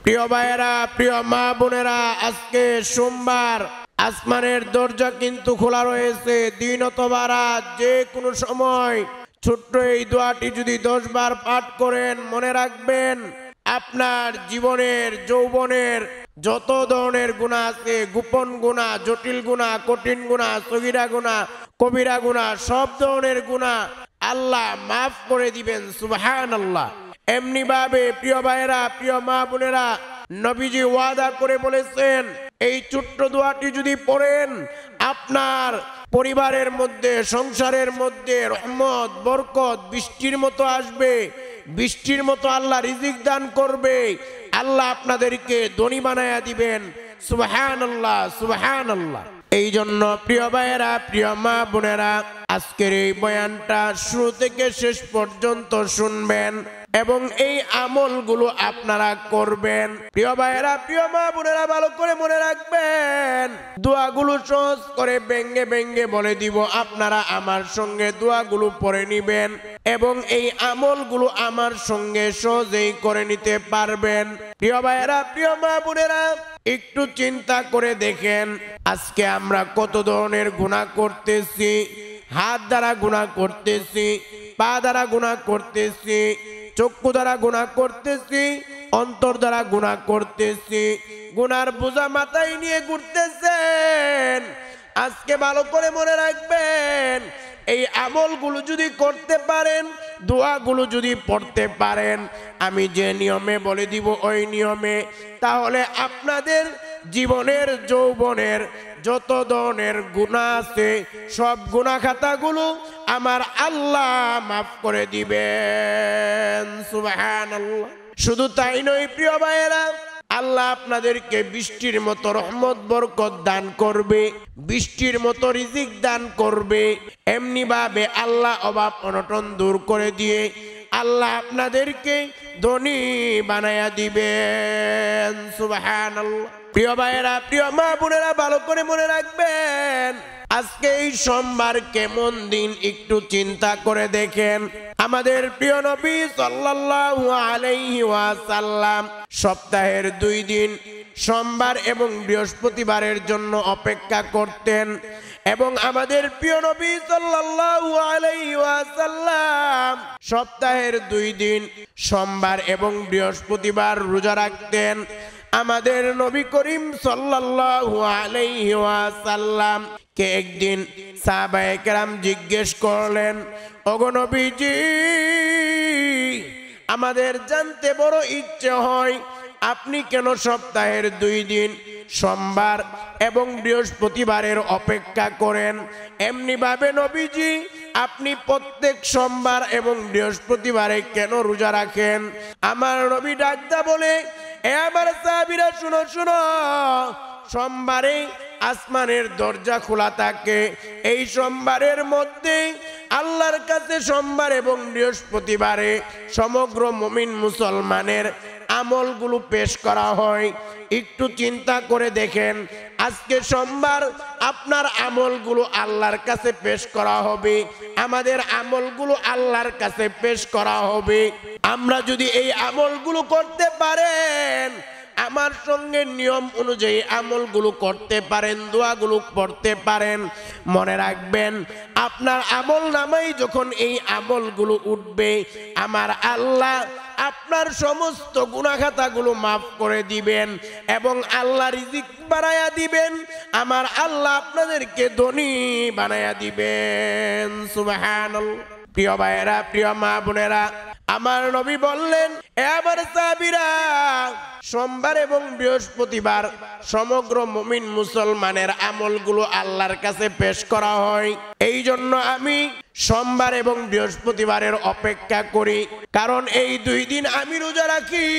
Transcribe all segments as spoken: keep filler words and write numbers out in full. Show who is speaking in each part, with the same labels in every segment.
Speaker 1: প্রিয় ভাইয়েরা, প্রিয় মা বোনেরা, আজকে সোমবার, আসমানের দরজা কিন্তু খোলা রয়েছে। দিন অথবা রাত যে কোনো সময় ছোট্ট এই দোয়াটি যদি দশ বার পাঠ করেন, মনে রাখবেন আপনার জীবনের যৌবনের যত ধরনের গুনাহ আছে, গোপন গুনাহ, জটিল গুনাহ, কঠিন গুনাহ, সগীরা গুনাহ, কবিরা গুনাহ, সব ধরনের গুনাহ আল্লাহ মাফ করে দিবেন। সুবহানাল্লাহ। এমনি ভাবে প্রিয় ভাইয়েরা, প্রিয় মা বোনেরা, নবীজি ওয়াদা করে বলেছেন এই ছোট্ট দোয়াটি যদি পড়েন, আপনার পরিবারের মধ্যে, সংসারের মধ্যে রহমত, বরকত বৃষ্টির মতো আসবে। বৃষ্টির মতো আল্লাহ রিজিক দান করবে। আল্লাহ আপনাদেরকে ধনী বানায়া দিবেন। সুবহানাল্লাহ, সুবহানাল্লাহ। এই জন্য প্রিয় ভাইয়েরা, প্রিয় মা বোনেরা, আজকের এই বয়ানটা শুরু থেকে শেষ পর্যন্ত শুনবেন এবং এই আমলগুলো আপনারা করবেন। প্রিয় ভাইয়েরা, প্রিয় মা বোনেরা, ভালো করে মনে রাখবেন, দোয়াগুলো সহজ করে ব্যঙ্গে ব্যঙ্গে বলে দিব। আপনারা আমার সঙ্গে দোয়াগুলো পড়ে নিবেন এবং এই আমলগুলো আমার সঙ্গে সহজেই করে নিতে পারবেন। প্রিয় ভাইয়েরা, প্রিয় মা বোনেরা, একটু চিন্তা করে দেখেন আজকে আমরা কত ধরনের গুনাহ করতেছি। হাত দ্বারা গুনাহ করতেছি, পা দ্বারা গুনাহ করতেছি, চক্ষু দ্বারা গুনাহ করতেছি, অন্তর দ্বারা গুনাহ করতেছি। গুনার বোঝা মাথায় নিয়ে ঘুরতেছেন। আজকে ভালো করে মনে রাখবেন, এই আমলগুলো যদি করতে পারেন, দোয়াগুলো যদি পড়তে পারেন, আমি যে নিয়মে বলে দিব ওই নিয়মে, তাহলে আপনাদের জীবনের যৌবনের যত ধরনের গুনাহ আছে সব গুনাহ খাতাগুলো আমার আল্লাহ মাফ করে দিবেন। সুবহানাল্লাহ। শুধু তাই নয় প্রিয় ভাইয়েরা, আল্লাহ আপনাদেরকে বৃষ্টির মতো রহমত বরকত দান করবে, বৃষ্টির মতো রিজিক দান করবে। এমনি ভাবে আল্লাহ অভাব অনটন দূর করে দিয়ে আল্লাহ আপনাদেরকে ধনী বানায়া দিবেন। সুবহানাল্লাহ। প্রিয় ভাইয়েরা, প্রিয় মা বোনেরা, ভালো করে মনে রাখবেন আজকে এই সোমবার কেমন দিন একটু চিন্তা করে দেখেন। আমাদের প্রিয় নবী সাল্লাল্লাহু আলাইহি ওয়াসাল্লাম সপ্তাহের দুই দিন সোমবার এবং বৃহস্পতিবারের জন্য অপেক্ষা করতেন এবং আমাদের প্রিয় নবী সাল্লাল্লাহু আলাইহি ওয়াসাল্লাম সপ্তাহের দুই দিন সোমবার এবং বৃহস্পতিবার রোজা রাখতেন। আমাদের নবী করিম সাল্লাল্লাহু আলাইহি ওয়াসাল্লাম কে একদিন সাহাবায়ে কেরাম জিজ্ঞেস করলেন, ওগো নবীজি, আমাদের জানতে বড় ইচ্ছে হয় আপনি কেন সপ্তাহের দুই দিন সোমবার এবং বৃহস্পতিবারের অপেক্ষা করেন? এমনি ভাবে নবীজি আপনি প্রত্যেক সোমবার এবং বৃহস্পতিবারে কেন রোজা রাখেন? আমার নবী ডাকদা বলে, এ আমার সাহাবীরা, শুনো শুনো, সোমবারে আসমানের দরজা খোলা থাকে। এই সোমবারের মধ্যে আল্লাহর কাছে সোমবার এবং বৃহস্পতিবারে সমগ্র মুমিন মুসলমানের আমলগুলো পেশ করা হয়। একটু চিন্তা করে দেখেন, আজকে সোমবার আপনার আমলগুলো আল্লাহর কাছে পেশ করা হবে, আমাদের আমলগুলো আল্লাহর কাছে পেশ করা হবে। আমরা যদি এই আমলগুলো করতে পারেন, আমার সঙ্গে নিয়ম অনুযায়ী আমলগুলো করতে পারেন, দোয়াগুলো পড়তে পারেন, মনে রাখবেন আপনার আমল নামাই যখন এই আমলগুলো উঠবে, আমার আল্লাহ আপনার সমস্ত গুনাহ খাতাগুলো মাফ করে দিবেন এবং আল্লাহ রিজিক বাড়ায়া দিবেন। আমার আল্লাহ আপনাদেরকে ধনী বানায়া দিবেন। সুবহানাল্লাহ। প্রিয় ভাইয়েরা, প্রিয় মা বোনেরা, আমার নবী বললেন, এ আমার সাহাবীরা, সোমবার এবং বৃহস্পতিবার সমগ্র মুমিন মুসলমানের আমলগুলো আল্লাহর কাছে পেশ করা হয়। এই জন্য আমি সোমবার এবং বৃহস্পতিবারের অপেক্ষা করি, কারণ এই দুই দিন আমি রোজা রাখি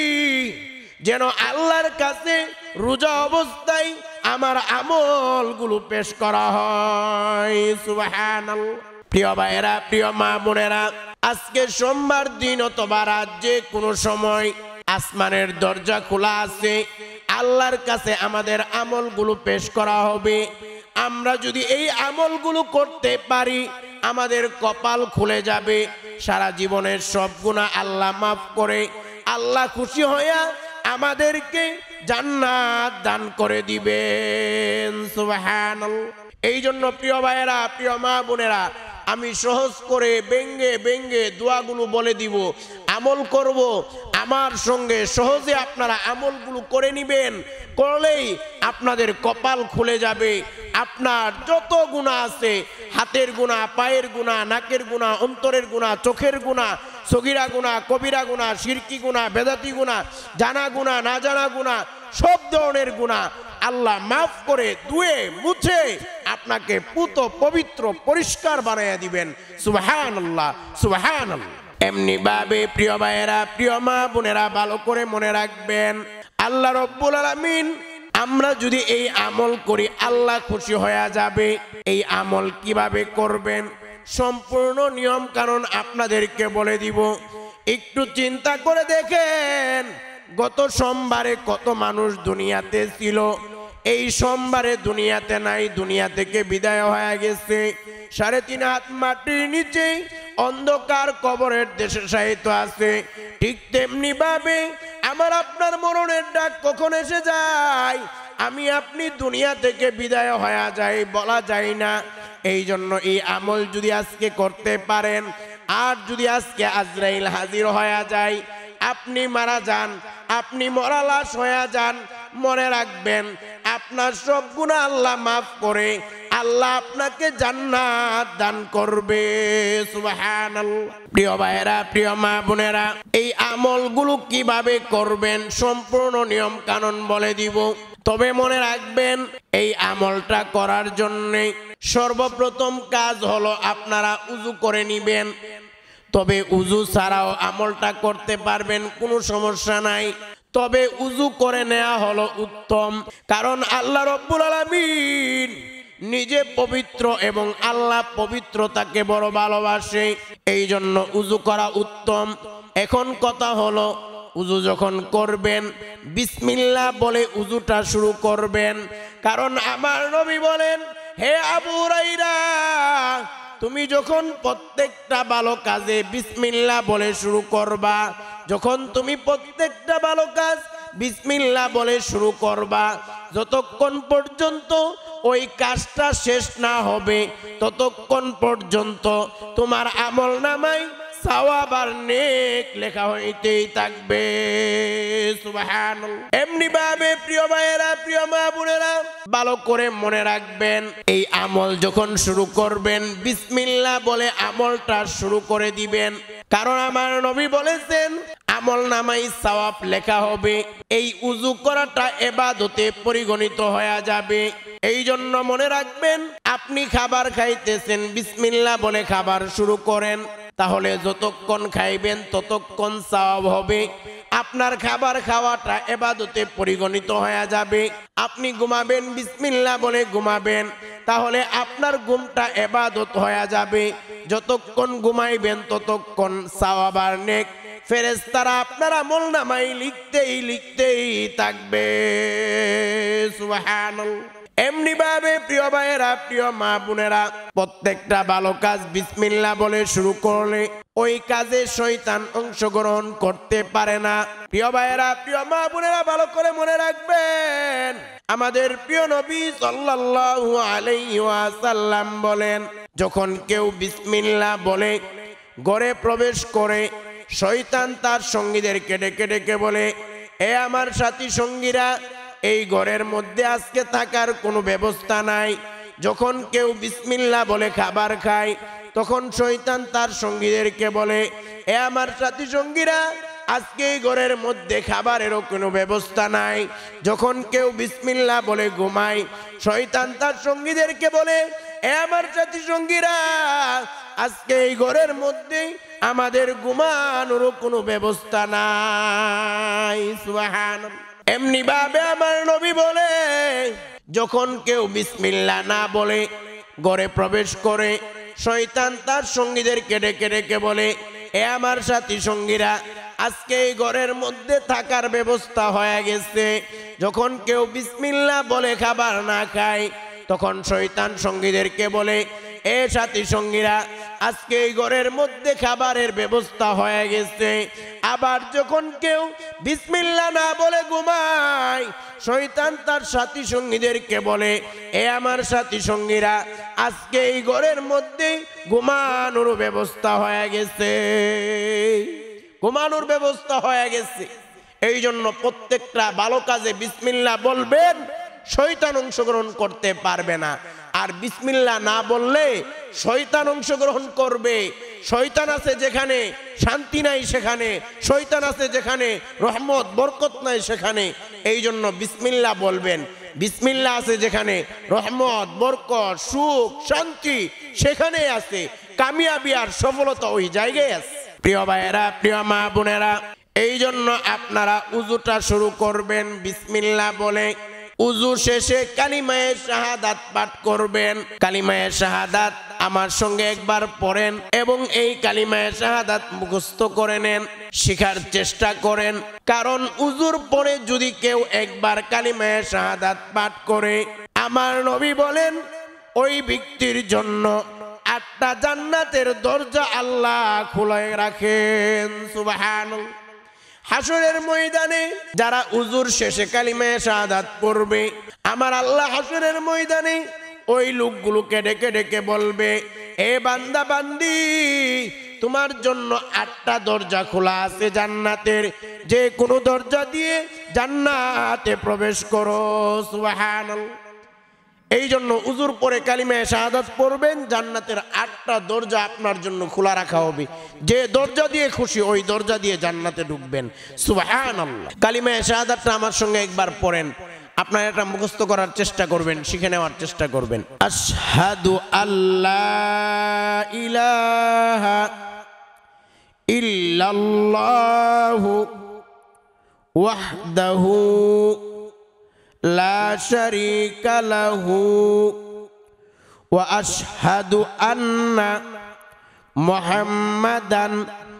Speaker 1: যেন আল্লাহর কাছে রোজা অবস্থায় আমার আমলগুলো পেশ করা হয়। সুবহানাল্লাহ। প্রিয় ভাইয়েরা, প্রিয় মা বোনেরা, আজকে সোমবার দিন অথবা রাত যে কোনো সময় আসমানের দরজা খোলা আছে, আল্লাহর কাছে আমাদের আমলগুলো পেশ করা হবে। আমরা যদি এই আমলগুলো করতে পারি, আমাদের কপাল খুলে যাবে, সারা জীবনের সব গুনাহ আল্লাহ মাফ করে আল্লাহ খুশি হইয়া আমাদেরকে জান্নাত দান করে দিবেন। সুবহানাল্লাহ। এই জন্য প্রিয় ভাইয়েরা, প্রিয় মা বোনেরা, আমি সহজ করে ব্যঙ্গে ব্যঙ্গে দোয়াগুলো বলে দিব, আমল করব। আমার সঙ্গে সহজে আপনারা আমলগুলো করে নেবেন, করলেই আপনাদের কপাল খুলে যাবে। আপনার যত গুনাহ আছে, হাতের গুনাহ, পায়ের গুনাহ, নাকের গুনাহ, অন্তরের গুনাহ, চোখের গুনাহ, সগীরা গুনাহ, কবিরা গুনাহ, শিরকি গুনাহ, বেদাতি গুনাহ, জানা গুনাহ, না জানা গুনাহ, সব ধরনের গুনাহ আল্লাহ মাফ করে ধুয়ে মুছে আপনাকে পুত পবিত্র পরিষ্কার বানাইয়া দিবেন। সুবহানাল্লাহ, সুবহানাল্লাহ। এমনি ভাবে প্রিয় ভাইয়েরা, প্রিয় মা বোনেরা, ভালো করে মনে রাখবেন, আল্লাহ রব্বুল আলামিন আমরা যদি এই আমল করি আল্লাহ খুশি হয়ে যাবে। এই আমল কিভাবে করবেন সম্পূর্ণ নিয়ম কানুন আপনাদেরকে বলে দিব। একটু চিন্তা করে দেখেন, গত সোমবারে কত মানুষ দুনিয়াতে ছিল, এই সোমবারে দুনিয়াতে নাই, দুনিয়া থেকে বিদায় হয়ে গেছে। সাড়ে তিন হাত মাটির নিচে অন্ধকার কবরের দেশে শায়িত আছে। ঠিক তেমনি ভাবে আমার আপনার মরণের ডাক কখন এসে যায়, আমি আপনি দুনিয়া থেকে বিদায় হয়ে যায়, বলা যায় না। এই জন্য এই আমল যদি আজকে করতে পারেন, আর যদি আজকে আজরাইল হাজির হয়ে যায়, আপনি মারা যান, আপনি মরা লাশ হয়ে যান, মনে রাখবেন আপনার সব গুনাহ আল্লাহ মাফ করে আল্লাহ আপনাকে জান্নাত দান করবে। সুবহানাল্লাহ। প্রিয় ভাইয়েরা, প্রিয় মা বোনেরা, এই আমলগুলো কিভাবে করবেন সম্পূর্ণ নিয়ম কানুন বলে দিব। তবে মনে রাখবেন, এই আমলটা করার জন্য সর্বপ্রথম কাজ হলো আপনারা উযু করে নিবেন। তবে উযু ছাড়াও আমলটা করতে পারবেন, কোনো সমস্যা নাই। তবে উযু করে নেওয়া হলো উত্তম, কারণ আল্লাহ রব্বুল আলামিন নিজে পবিত্র এবং আল্লাহ পবিত্রতাকে বড় ভালোবাসে। এই জন্য উযু করা উত্তম। এখন কথা হলো, উযু যখন করবেন বিসমিল্লাহ বলে উযুটা শুরু করবেন। কারণ আমার নবী বলেন, হে আবু হুরায়রা, তুমি যখন প্রত্যেকটা ভালো কাজে বিসমিল্লাহ বলে শুরু করবা, যখন তুমি প্রত্যেকটা ভালো কাজ বিসমিল্লাহ বলে শুরু করবা, যতক্ষণ পর্যন্ত ওই কাজটা শেষ না হবে ততক্ষণ পর্যন্ত তোমার আমল নামায় সওয়াব আর নেক লেখা হইতেই থাকবে। সুবহানাল্লাহ। এমনি ভাবে প্রিয় ভাইয়েরা, প্রিয় মা বোনেরা, ভালো করে মনে রাখবেন, এই আমল যখন শুরু করবেন বিসমিল্লাহ বলে আমলটা শুরু করে দিবেন। কারণ আমার নবী বলেছেন আমল নামাই সওয়াব লেখা হবে। এই উযু করাটা ইবাদতে পরিগণিত হয়ে যাবে। এই জন্য মনে রাখবেন, আপনি খাবার খাইতেছেন, বিসমিল্লাহ বলে খাবার শুরু করেন, তাহলে যতক্ষণ খাইবেন ততক্ষণ সওয়াব হবে। আপনার খাবার খাওয়াটা ইবাদতে পরিগণিত হয়ে যাবে। আপনি ঘুমাবেন, বিসমিল্লাহ বলে ঘুমাবেন, তাহলে আপনার ঘুমটা ইবাদত হয়ে যাবে। যতক্ষণ ঘুমাইবেন ততক্ষণ সওয়াব আর নেক ফেরেশতারা আপনার আমলনামায় লিখতেই লিখতেই থাকবে। সুবহানাল্লাহ। এমনি ভাবে প্রিয় ভাইয়েরা, প্রিয় মা বোনেরা, প্রত্যেকটা ভালো কাজ বিসমিল্লাহ বলে শুরু করলে ওই কাজে শয়তান অংশগ্রহণ করতে পারে না। প্রিয় ভাইয়েরা, প্রিয় মা বোনেরা, ভালো করে মনে রাখবেন, আমাদের প্রিয় নবী সাল্লাল্লাহু আলাইহি ওয়াসাল্লাম বলেন, যখন কেউ বিসমিল্লাহ বলে ঘরে প্রবেশ করে, শয়তান তার সঙ্গীদেরকে ডেকে ডেকে বলে, এ আমার সাথী সঙ্গীরা, এই ঘরের মধ্যে আজকে থাকার কোনো ব্যবস্থা নাই। যখন কেউ বিসমিল্লাহ বলে খাবার খায়, তখন শয়তান তার সঙ্গীদেরকে বলে, এ আমার সাথী সঙ্গীরা, আজকে এই ঘরের মধ্যে খাবারেরও কোনো ব্যবস্থা নাই। যখন কেউ বিসমিল্লাহ বলে ঘুমায়, শয়তান তার সঙ্গীদেরকে বলে, এ আমার সাথী সঙ্গীরা, আজকে এই ঘরের মধ্যে আমাদের ঘুমানোরও কোনো ব্যবস্থা নাই। সুবহানাল্লাহ। এমনি ভাবে আমার নবী বলে, যখন কেউ বিসমিল্লাহ না বলে ঘরে প্রবেশ করে, শয়তান তার সঙ্গীদেরকে ডেকে ডেকে বলে, এ আমার সাথী সঙ্গীরা, আজকে এই ঘরের মধ্যে থাকার ব্যবস্থা হয়ে গেছে। যখন কেউ বিসমিল্লাহ বলে খাবার না খায়, তখন শয়তান সঙ্গীদেরকে বলে, এ সাথী সঙ্গীরা, আজকে এই ঘরের মধ্যে খাবারের ব্যবস্থা হয়ে গেছে, আবার যখন কেউ বিসমিল্লাহ না বলে ঘুমায়, শয়তান তার সাথী সঙ্গীদেরকে বলে, এ আমার সাথী সঙ্গীরা, আজকে এই ঘরের মধ্যে ঘুমানোর ব্যবস্থা হয়ে গেছে, ঘুমানোর ব্যবস্থা হয়ে গেছে। এই জন্য প্রত্যেকটা ভালো কাজে বিসমিল্লাহ বলবেন, শয়তান অংশগ্রহণ করতে পারবে না। আর বিসমিল্লাহ না বললে শয়তান অংশগ্রহণ করবে। শয়তান আছে যেখানে শান্তি নাই সেখানে, শয়তান আছে যেখানে রহমত বরকত নাই সেখানে। এই জন্য বিসমিল্লাহ বলবেন। বিসমিল্লাহ আছে যেখানে রহমত বরকত সুখ শান্তি সেখানে আছে, কামিয়াবি আর সফলতা ওই জায়গায় আছে। প্রিয় ভাইয়েরা, প্রিয় মা বোনেরা, এই জন্য আপনারা উজুটা শুরু করবেন বিসমিল্লাহ বলে। উজু শেষে কালিমায়ে শাহাদাত পাঠ করবেন। কালিমায়ে শাহাদাত আমার সঙ্গে একবার পড়েন এবং এই কালিমায়ে শাহাদাত মুখস্থ করে নেন, শেখার চেষ্টা করেন। কারণ উজুর পরে যদি কেউ একবার কালিমায়ে শাহাদাত পাঠ করে, আমার নবী বলেন ওই ব্যক্তির জন্য আটটা জান্নাতের দরজা আল্লাহ খুলে রাখেন। সুবহানাল্লাহ। হাসরের ময়দানে যারা উজুর শেষে কালিমায়ে শাহাদাত পড়বে, আমার আল্লাহ হাসরের ময়দানে ওই লোকগুলোকে ডেকে ডেকে বলবে, এ বান্দা বান্দি, তোমার জন্য আটটা দরজা খোলা আছে জান্নাতের, যে কোনো দরজা দিয়ে জান্নাতে প্রবেশ করো। সুবহানাল্লাহ। এই জন্য উজুর পরে কালিমায়ে শাহাদাত পড়বেন, জান্নাতের আটটা দরজা আপনার জন্য খোলা রাখা হবে, যে দরজা দিয়ে খুশি ওই দরজা দিয়ে জান্নাতে ঢুকবেন। সুবহানাল্লাহ। কালিমায়ে শাহাদাতটা আমার সঙ্গে একবার পড়েন, আপনারা এটা মুখস্থ করার চেষ্টা করবেন, শিখে নেওয়ার চেষ্টা করবেন। আশহাদু আল্লা ইলাহা ইল্লাল্লাহু ওয়াহদাহু লা শারীকা লাহু ওয়া আশহাদু আন্না মুহাম্মাদান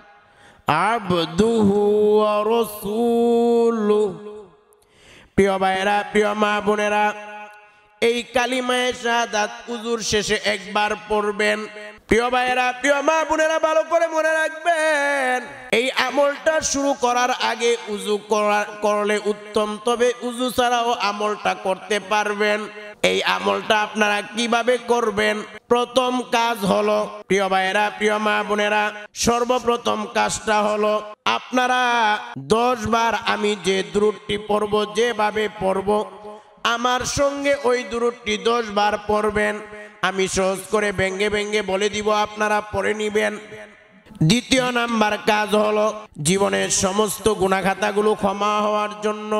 Speaker 1: আবদুহু ওয়া রাসূলুহু। প্রিয় ভাইরা, প্রিয় মা বোনেরা, এই কালিমায়ে শাহাদাত উজুর শেষে একবার পড়বেন। প্রিয় ভাইরা, প্রিয় মা বোনেরা, ভালো করে মনে রাখবেন, এই আমলটা শুরু করার আগে উজু করলে উত্তম, তবে উজু ছাড়াও আমলটা করতে পারবেন। এই আমলটা আপনারা কিভাবে করবেন? প্রথম কাজ হলো, প্রিয় ভাইরা, প্রিয় মা বোনেরা, সর্বপ্রথম কাজটা হলো আপনারা দশ বার আমি যে দুরূদটি পড়ব, যেভাবে পড়ব আমার সঙ্গে ওই দুরূদটি দশ বার পড়বেন। আমি সহজ করে ভেঙ্গে ভেঙ্গে বলে দিব, আপনারা পড়ে নিবেন। দ্বিতীয় নাম্বার কাজ হলো জীবনের সমস্ত গুনাহখাতাগুলো ক্ষমা হওয়ার জন্য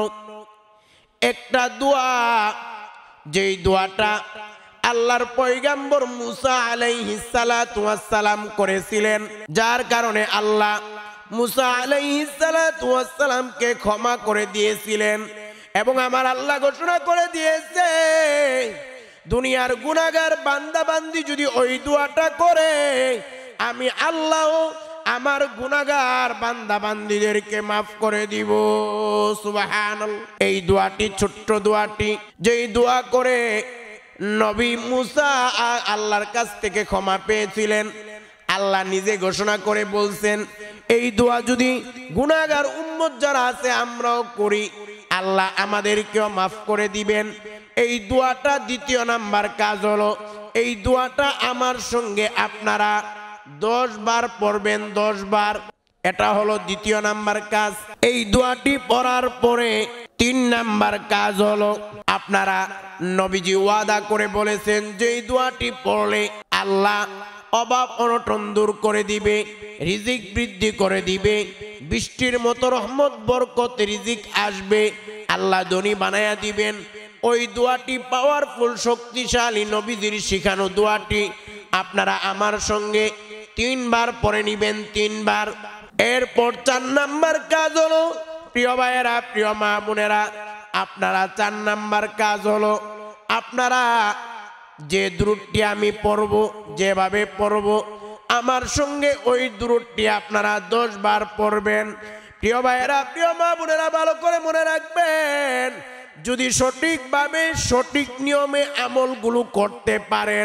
Speaker 1: একটা দোয়া, যেই দোয়াটা আল্লাহর পয়গম্বর মুসা আলাইহিস সালাতু ওয়াস সালাম করেছিলেন, যার কারণে আল্লাহ মুসা আলাইহিস সালাতু ওয়াস সালামকে ক্ষমা করে দিয়েছিলেন। এবং আমার আল্লাহ ঘোষণা করে দিয়েছে, দুনিয়ার গুনাহগার বান্দা বান্দি যদি ওই দোয়াটা করে, আমি আল্লাহ আমার গুনাহগার বান্দা বান্দিদেরকে মাফ করে দিব। সুবহানাল্লাহ। এই দোয়াটি ছোট্ট দোয়াটি, যেই দোয়া করে নবী মুসা আল্লাহর কাছ থেকে ক্ষমা পেয়েছিলেন, আল্লাহ নিজে ঘোষণা করে বলছেন, এই দোয়া যদি গুনাহগার উম্মত যারা আছে আমরাও করি, আল্লাহ আমাদেরকেও মাফ করে দিবেন। এই দোয়াটা দ্বিতীয় নাম্বার কাজ হলো, এই দোয়াটা আমার সঙ্গে আপনারা দশ বার পড়বেন, দশ বার। এটা হলো দ্বিতীয় নাম্বার কাজ। এই দোয়াটি পড়ার পরে তিন নাম্বার কাজ হলো, আপনারা নবীজি ওয়াদা করে বলেছেন যে এই দোয়াটি পড়লে আল্লাহ অভাব অনটন দূর করে দিবে, রিজিক বৃদ্ধি করে দিবে, বৃষ্টির মতো রহমত বরকত রিজিক আসবে, আল্লাহ ধনী বানায়া দিবেন। ওই দোয়াটি পাওয়ারফুল, শক্তিশালী, নবীজির শিখানো দোয়াটি আপনারা আমার সঙ্গে তিনবার পড়ে নিবেন, তিনবার। এরপর চার নাম্বার কাজ হলো, প্রিয় ভাইয়েরা, প্রিয় মা বোনেরা, আপনারা চার নাম্বার কাজ হলো আপনারা যে দুরূদটি আমি পড়ব, যেভাবে পড়ব আমার সঙ্গে ওই দুরূদটি আপনারা দশ বার পড়বেন। প্রিয় ভাইয়েরা, প্রিয় মা বোনেরা, ভালো করে মনে রাখবেন, যদি সঠিকভাবে সঠিক নিয়মে আমলগুলো করতে পারেন,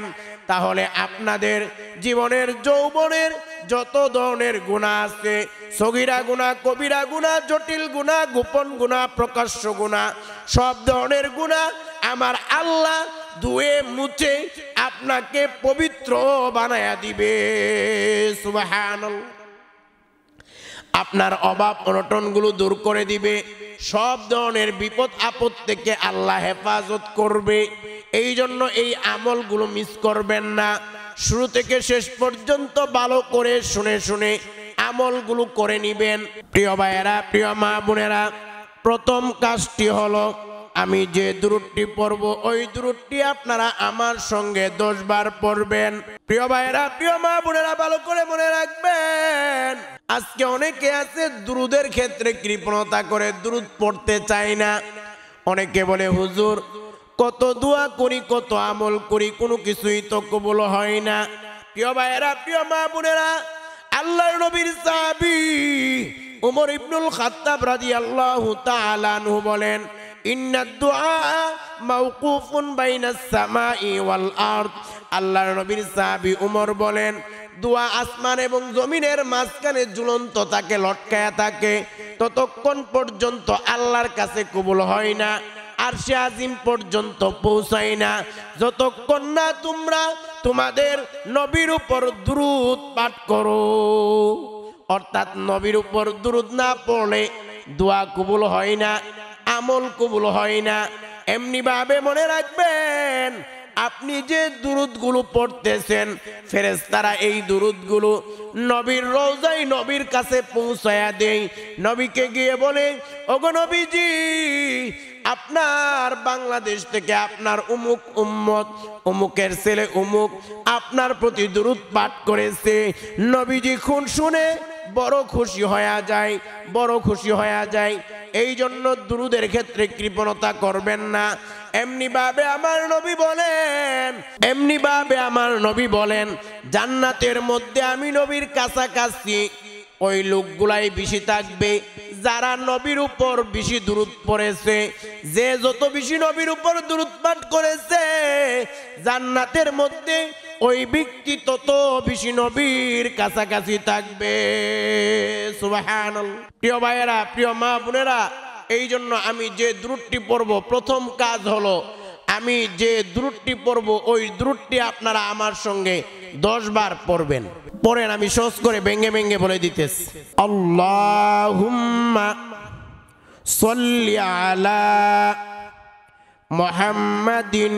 Speaker 1: তাহলে আপনাদের জীবনের যৌবনের যত ধরনের গুনাহ আছে, সগীরা গুনাহ, কবিরা গুনাহ, জটিল গুনাহ, গোপন গুনাহ, প্রকাশ্য গুনাহ, সব ধরনের গুনাহ আমার আল্লাহ ধুয়ে মুছে আপনাকে পবিত্র বানায়া দিবে। সুবহানাল্লাহ। আপনার অভাব অনটনগুলো দূর করে দিবে, সব ধরনের বিপদ আপদ থেকে আল্লাহ হেফাজত করবে। এই জন্য এই আমলগুলো মিস করবেন না, শুরু থেকে শেষ পর্যন্ত ভালো করে শুনে শুনে আমলগুলো করে নিবেন। প্রিয় ভাইয়েরা, প্রিয় মা বোনেরা, প্রথম কাজটি হলো আমি যে দুরূদটি পড়ব ওই দুরূদটি আপনারা আমার সঙ্গে দশ বার পড়বেন। প্রিয় ভাইয়েরা, প্রিয় মা বোনেরা, ভালো করে মনে রাখবেন, আজকে অনেকে আছে দুরূদের ক্ষেত্রে কৃপণতা করে, দুরূদ পড়তে চায় না। অনেকে বলে হুজুর কত দোয়া করি, কত আমল করি, কোনো কিছুই তো কবুল হয় না। প্রিয় ভাইয়েরা, প্রিয় মা বোনেরা, আল্লাহর নবীর সাহাবী উমর ইবনুল খাত্তাব রাদিয়াল্লাহু তাআলা আনহু বলেন, ইন্নাদ দুআ মাওকুফুন বাইনাস সামাই ওয়াল আরদ। আল্লাহর নবীর সাহাবী উমর বলেন, দোয়া আসমান এবং জমিনের মাঝখানে ঝুলন্ত থাকে, লটকায়া থাকে, ততক্ষণ পর্যন্ত আল্লাহর কাছে কবুল হয় না, আরশে আজিম পর্যন্ত পৌঁছায় না, যতক্ষণ না তোমরা তোমাদের নবীর উপর দুরূদ পাঠ করো। অর্থাৎ নবীর উপর দুরূদ না পড়লে দোয়া কবুল হয় না, আমল কবুল হয় না। এমনি ভাবে মনে রাখবেন, আপনি যে দুরূদগুলো পড়তেছেন, ফেরেশতারা এই দুরূদগুলো নবীর রওজায় নবীর কাছে পৌঁছায়া দেয়। নবীকে গিয়ে বলে, ওগো নবীজি, আপনার বাংলাদেশ থেকে আপনার উমুক উম্মত, উমুকের ছেলে উমুক আপনার প্রতি দুরূদ পাঠ করেছে। নবীজি খুন শুনে বড় খুশি হয়ে যায়, বড় খুশি হয়ে যায়। এই জন্য দুরূদের ক্ষেত্রে কৃপণতা করবেন না। এমনি ভাবে আমার নবী বলেন, এমনি ভাবে আমার নবী বলেন, জান্নাতের মধ্যে আমি নবীর কাছাকাছি ওই লোকগুলাই বেশি থাকবে যারা নবীর উপর বেশি দুরূদ পড়েছে। যে যত বেশি নবীর উপর দুরূদ পাঠ করেছে, জান্নাতের মধ্যে ওই ব্যক্তি তত বেশি নবীর কাছাকাছি থাকবে। সুবহানাল্লাহ। প্রিয় ভাইয়েরা, প্রিয় মা বোনেরা, এই জন্য আমি যে দুরূদটি পড়ব, প্রথম কাজ হলো আমি যে দুরূদটি পড়ব ওই দুরূদটি আপনারা আমার সঙ্গে দশ বার পড়বেন। পড়েন, আমি সহজ করে ভেঙ্গে ভেঙ্গে বলে দিতেছি। আল্লাহুম্মা সাল্লি আলা মুহাম্মাদিন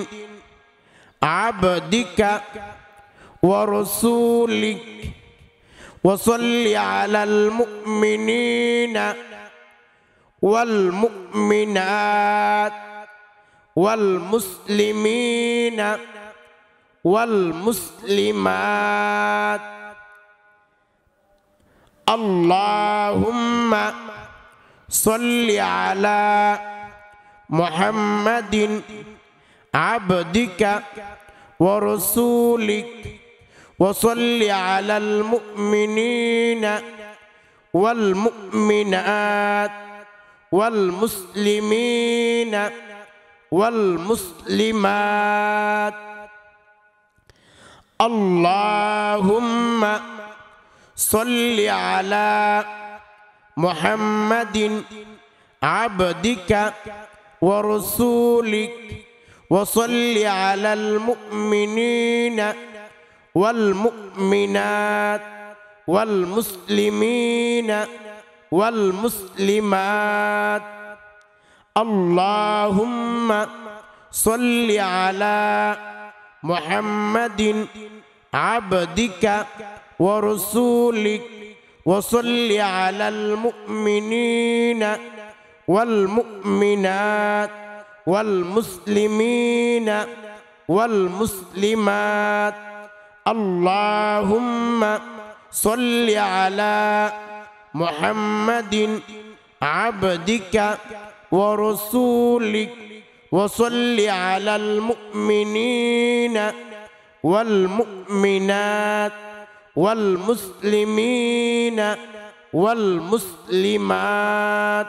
Speaker 1: আবদিকা ওয়া রাসূলিক ওয়া সাল্লি আলাল মুমিনিনা ওয়াল মুমিনাত ওয়াল মুসলিমিনা ওয়াল মুসলিমাত। আল্লাহুম্মা সাল্লি আলা মুহাম্মাদিন আবদিকা ওয়া রাসূলিক ওয়া সাল্লি আলাল মুমিনিনা ওয়াল মুমিনাত ওয়াল মুসলিমিনা ওয়াল মুসলিমাত। আল্লাহুম্মা সাল্লি আলা মুহাম্মাদিন আবদিকা ওয়া রাসূলিক ওয়া সাল্লি আলাল মুমিনিনা ওয়াল মুমিনাত ওয়াল মুসলিমিনা ওয়াল মুসলিমাত। আল্লাহুম্মা সাল্লি আলা মুহাম্মাদিন আবদিকা ওয়া রাসূলিক ওয়া সাল্লি আলাল মুমিনিনা ওয়াল মুমিনাত ওয়াল মুসলিমিনা ওয়াল মুসলিমাত। আল্লাহুম্মা সাল্লি আলা মুহাম্মাদিন আবদিকা ওয়া রাসূলিক ওয়া সাল্লি আলাল মুমিনিনা ওয়াল মুমিনাত ওয়াল মুসলিমিনা ওয়াল মুসলিমাত।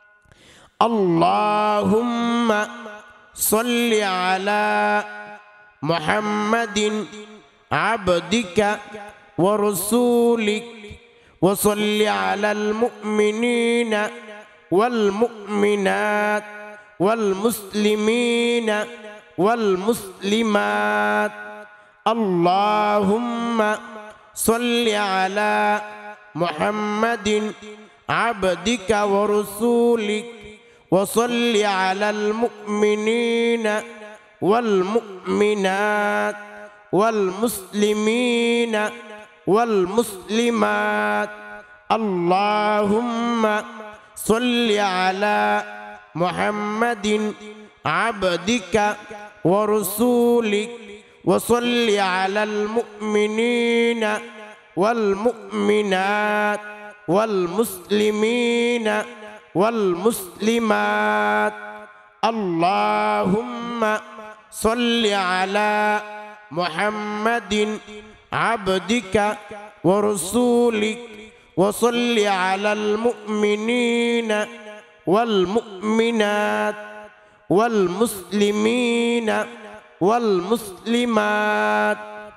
Speaker 1: আল্লাহুম্মা সাল্লি আলা মুহাম্মাদিন আবদিকা ওয়া রাসূলিক ওয়া সাল্লি আলাল মুমিনিনা ওয়াল মুমিনাত ওয়াল মুসলিমিনা ওয়াল মুসলিমাত আল্লাহুম্মা সাল্লি আলা মুহাম্মাদিন আবদিকা ওয়া রাসূলিক ওয়া সাল্লি আলাল মুমিনিনা ওয়াল মুমিনাত ওয়াল মুসলিমিনা ওয়াল মুসলিমাত আল্লাহুম্মা সাল্লি আলা মুহাম্মাদিন আবদিকা ওয়া রাসূলিক ওয়া সাল্লি আলাল মুমিনিনা ওয়াল মুমিনাত ওয়াল মুসলিমিনা ওয়াল মুসলিমাত আল্লাহুম্মা সাল্লি আলা মুহাম্মাদিন আবদিকা ওয়া রাসূলিক ওয়া সাল্লি আলাল মুমিনিনা ওয়াল মুমিনাত ওয়াল মুসলিমিনা ওয়াল মুসলিমাত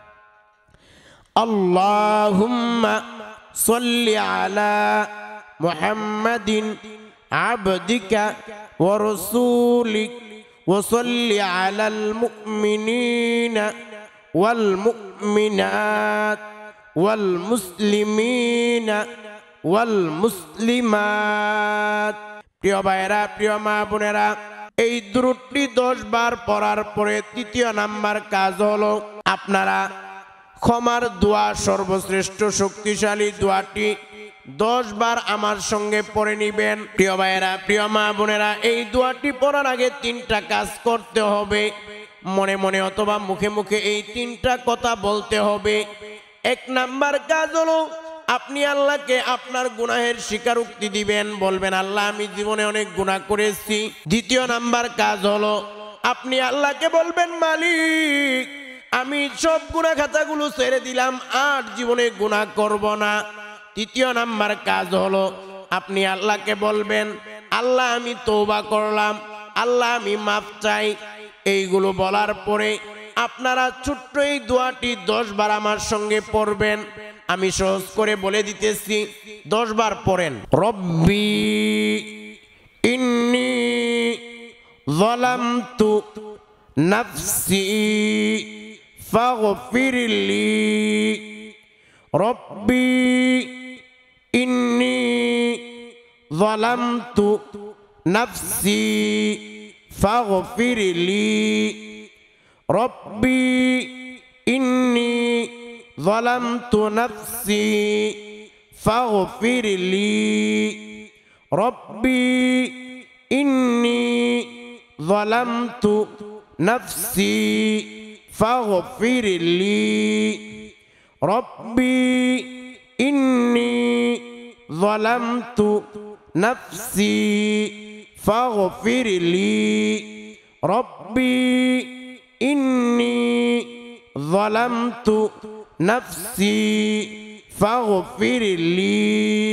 Speaker 1: আল্লাহুম্মা সাল্লি আলা মুহাম্মাদিন আবদিকা ওয়া রাসূলিক ওয়া সাল্লি আলাল মুমিনিনা ওয়াল মুমিনাত ওয়াল মুসলিমিনা ওয়াল মুসলিমাত। প্রিয় ভাইরা, প্রিয় মা বোনেরা, এই দুরূদটি দশ বার পড়ার পরে তৃতীয় নাম্বার কাজ হলো আপনারা ক্ষমার দোয়া, সর্বশ্রেষ্ঠ শক্তিশালী দোয়াটি দশ বার আমার সঙ্গে পড়ে নিবেন। প্রিয় ভাইয়েরা, প্রিয় মা বোনেরা, এই দোয়াটি পড়ার আগে তিনটা কাজ করতে হবে। মনে মনে অথবা মুখে মুখে এই তিনটা কথা বলতে হবে। এক নাম্বার কাজ হলো আপনি আল্লাহকে আপনার গুনাহের স্বীকারোক্তি দিবেন, বলবেন আল্লাহ আমি জীবনে অনেক গুনাহ করেছি। দ্বিতীয় নাম্বার কাজ হলো আপনি আল্লাহকে বলবেন মালিক আমি সব গুনাহ খাতাগুলো ছেড়ে দিলাম, আর জীবনে গুনাহ করব না। তৃতীয় নাম্বার কাজ হলো আপনি আল্লাহকে বলবেন আল্লাহ আমি তওবা করলাম, আল্লাহ আমি মাফ চাই। এইগুলো বলার পরে আপনারা ছোট্ট এই দোয়াটি দশ বার আমার সঙ্গে পড়বেন। আমি সহজ করে বলে দিতেছি, দশ বার পড়েন। রব্বি ইন্নী যালামতু নাফসি ফাগফিরলি। রব্বি ইন্নী যালামতু নাফসি ফাগফিরলি। রব্বি ইন্নী যালামতু নাফসি ফাগফিরলি। রব্বি ইন্নী যালামতু নাফসি ফাগফিরলি। রব্বি ইন্নী যালামতু নাফসি ফাগফিরলি। রব্বি ইন্নী যালামতু নাফসি ফাগফিরলি।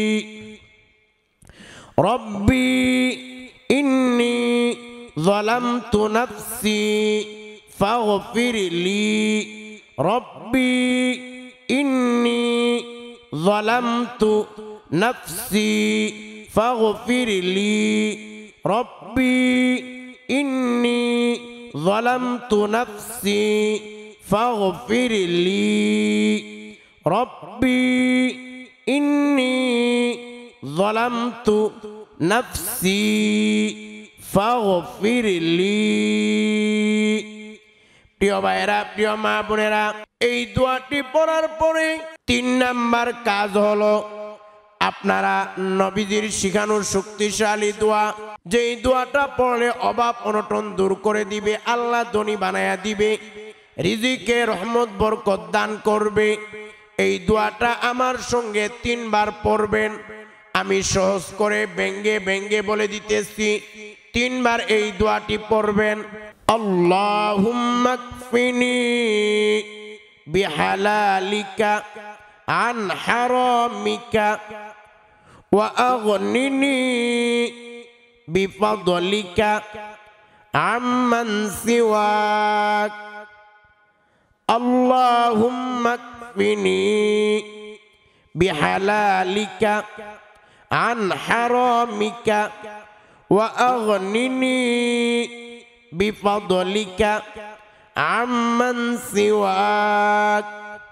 Speaker 1: রব্বি ইন্নী যালামতু নাফসি ফাগফিরলি। রব্বি ইন্নী যালামতু নাফসি ফাগফিরলি। রব্বি ইন্নী যালামতু নাফসি ফাগফিরলি। রব্বি ইন্নী যালামতু নাফসি ফাগফিরলি। প্রিয় ভাইয়েরা, প্রিয় মা বোনেরা, এই দোয়াটি পড়ার পরে তিন নাম্বার কাজ হলো আপনারা নবীজির শিখানো শক্তিশালী দোয়া, যেই দোয়াটা পড়লে অভাব অনটন দূর করে দিবে, আল্লাহ ধনী বানায়া দিবে, রিজিকে রহমত বরকত দান করবে। এই দোয়াটা আমার সঙ্গে তিনবার পড়বেন। আমি সহজ করে ব্যঙ্গে ব্যঙ্গে বলে দিতেছি, তিনবার এই দোয়াটি পড়বেন। আল্লাহুম্মা কফিনি বিহালালিকা আন হারামিকা ওয়া আগনিনি বিফাদলিকা আম্মান সিওয়াক। আল্লাহুম্মা কফিনি বিহালালিকা আন হারামিকা ওয়া আগনিনি বিফদলিকা আম্মান সিওয়াক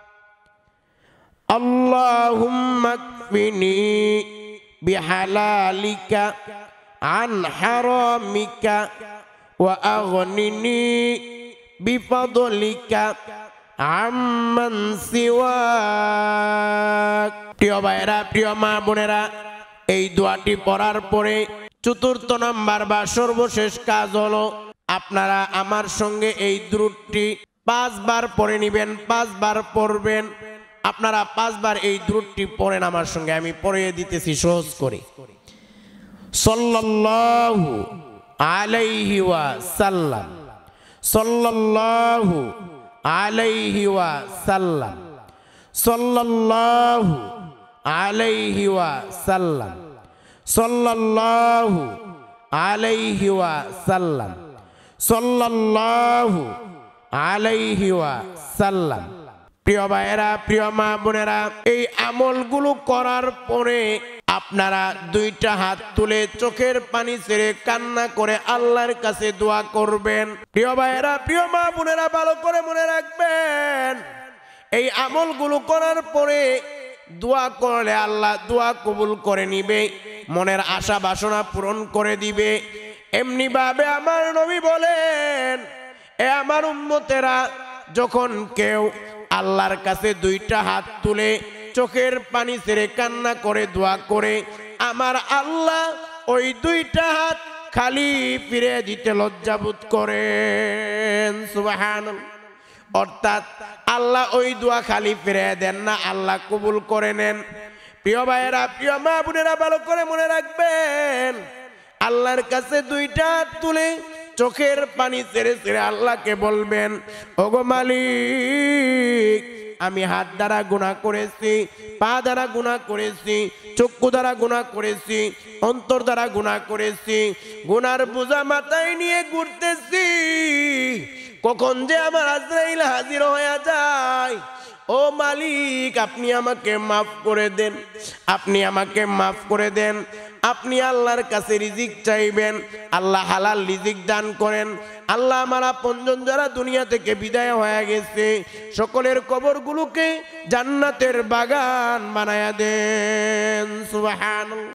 Speaker 1: আল্লাহুম্মা কফিনি বিহালালিকা আন হারামিকা ওয়া আগনিনি বিফদলিকা আম্মান সিওয়াক। প্রিয় ভাইরা, প্রিয় মা বোনেরা, এই দোয়াটি পড়ার পরে চতুর্থ নাম্বার বা সর্বশেষ কাজ হলো আপনারা আমার সঙ্গে এই দুরূদটি পাঁচবার পড়ে নেবেন, পাঁচবার পড়বেন। আপনারা পাঁচবার এই দুরূদটি পড়েন আমার সঙ্গে, আমি পড়িয়ে দিতেছি সহজ করে। সাল্লাল্লাহু আলাইহি ওয়া সাল্লাম, সাল্লাল্লাহু আলাইহি ওয়া সাল্লাম, সাল্লাল্লাহু আলাইহি ওয়া সাল্লাম, সাল্লাল্লাহু আলাইহি ওয়া সাল্লাম, সাল্লাল্লাহু আলাইহি ওয়া সাল্লাম। প্রিয় ভাইয়েরা, প্রিয় মা বোনেরা, এই আমলগুলো করার পরে আপনারা দুইটা হাত তুলে চোখের পানি ছেড়ে কান্না করে আল্লাহর কাছে দোয়া করবেন। প্রিয় ভাইয়েরা, প্রিয় মা বোনেরা, ভালো করে মনে রাখবেন, এই আমলগুলো করার পরে দোয়া করলে আল্লাহ দোয়া কবুল করে নিবে, মনের আশা বাসনা পূরণ করে দিবে। এমনি ভাবে আমার নবী বলেন, এ আমার উম্মতেরা, যখন কেউ আল্লাহর কাছে দুইটা হাত তুলে চোখের পানি ছেড়ে কান্না করে দোয়া করে, আমার আল্লাহ ওই দুইটা হাত খালি ফিরে দিতে লজ্জাবোধ করেন। সুবহানাল্লাহ। অর্থাৎ আল্লাহ ওই দোয়া খালি ফিরে দেন না, আল্লাহ কবুল করে নেন। প্রিয় ভাইয়েরা, প্রিয় মা বোনেরা, ভালো করে মনে রাখবেন, আল্লাহর কাছে দুইটা হাত তুলে চোখের পানি ছেড়ে ছেড়ে আল্লাহকে বলবেন, ওগো মালিক, আমি হাত দ্বারা গুনাহ করেছি, পা দ্বারা গুনাহ করেছি, চক্ষু দ্বারা গুনাহ করেছি, অন্তর দ্বারা গুনাহ করেছি, গুনার বোঝা মাথায় নিয়ে ঘুরতেছি, কখন যে আমার আজরাইল হাজির হয়ে যায়। ও মালিক, আপনি আমাকে মাফ করে দেন, আপনি আমাকে মাফ করে দেন। আপনি আল্লাহর কাছে রিজিক চাইবেন, আল্লাহ হালাল রিজিক দান করেন। আল্লাহ আমার আপনজন যারা দুনিয়া থেকে বিদায় হয়ে গেছে, সকলের কবরগুলোকে জান্নাতের বাগান বানায়া দেন। সুবহানাল্লাহ।